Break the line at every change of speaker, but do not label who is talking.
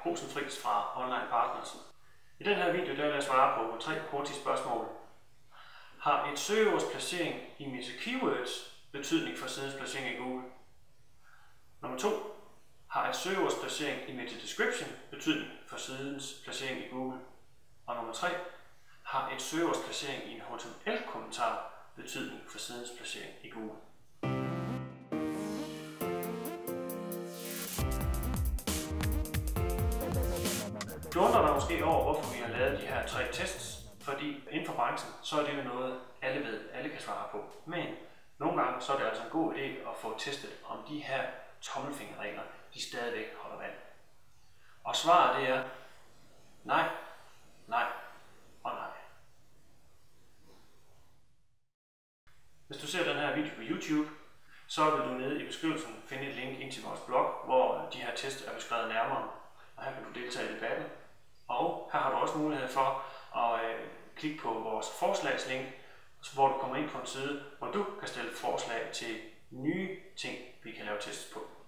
Rosenfritz fra Online Partners. I den her video der vil jeg svare på 3 hurtige spørgsmål. Har et søgeords placering i Meta Keywords betydning for sidens placering i Google? Nummer 2. Har et søgeords placering i Meta Description betydning for sidens placering i Google? Og nummer 3. Har et søgeords placering i en HTML-kommentar betydning for sidens placering i Google? Du undrer dig måske over, hvorfor vi har lavet de her 3 tests, fordi inden for branchen, så er det jo noget, alle ved, alle kan svare på. Men nogle gange, så er det altså en god idé at få testet, om de her tommelfingerregler, de stadigvæk holder vand. Og svaret det er nej, nej og nej. Hvis du ser den her video på YouTube, så vil du nede i beskrivelsen finde et link ind til vores blog, hvor de her tests er beskrevet nærmere. Og her kan du deltage i debatten. Og her har du også mulighed for at klikke på vores forslagslink, hvor du kommer ind på en side, hvor du kan stille forslag til nye ting, vi kan lave tests på.